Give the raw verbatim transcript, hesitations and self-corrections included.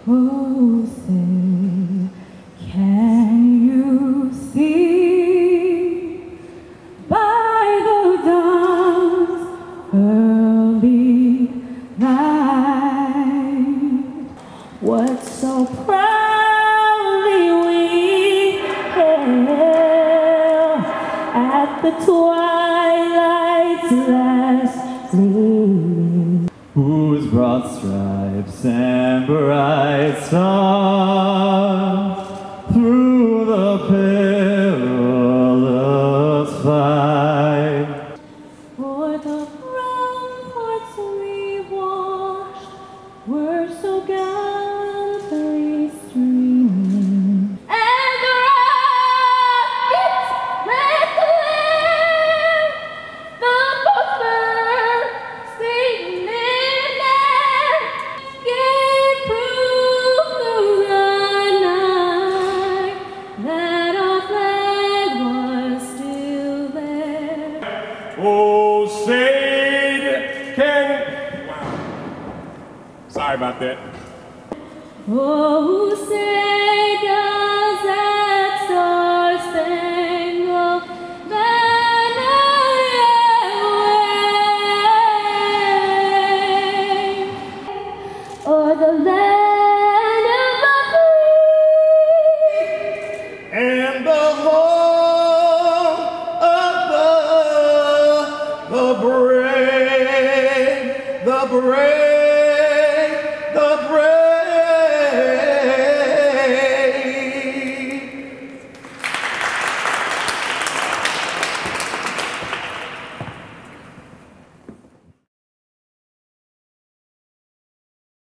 Oh, say, can you see by the dawn's early light what so proudly we hailed at the twilight's last gleaming, whose broad stripes and bright stars through the perilous fight, for the ramparts we watched were so gallantly streaming, and the rockets red glare, the bursting air gave proof through the night that our flag was still there. Oh, say, can... Wow. Sorry about that. Oh, say does that star-spangled banner yet wave o'er the land of the free And the home of the, the brave, the brave.